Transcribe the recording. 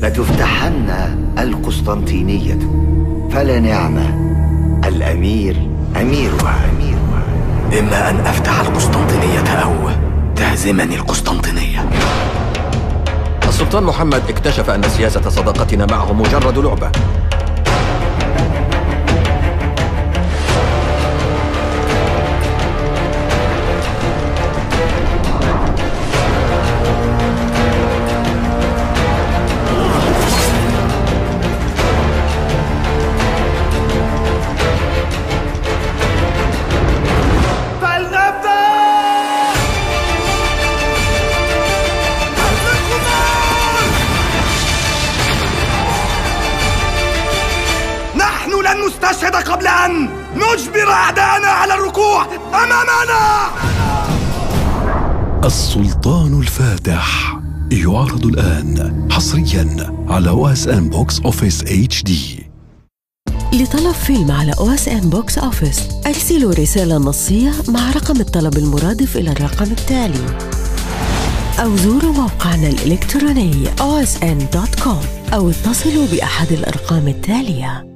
لتفتحن القسطنطينية، فلنعم الأمير أميرها. إما أن أفتح القسطنطينية أو تهزمني القسطنطينية. السلطان محمد اكتشف أن سياسة صداقتنا معه مجرد لعبة. لن نستشهد قبل أن نجبر أعداءنا على الركوع أمامنا. السلطان الفاتح يعرض الآن حصريا على OSN Box Office HD. لطلب فيلم على OSN Box Office أرسلوا رسالة نصية مع رقم الطلب المرادف إلى الرقم التالي، أو زوروا موقعنا الإلكتروني osn.com، أو اتصلوا بأحد الأرقام التالية.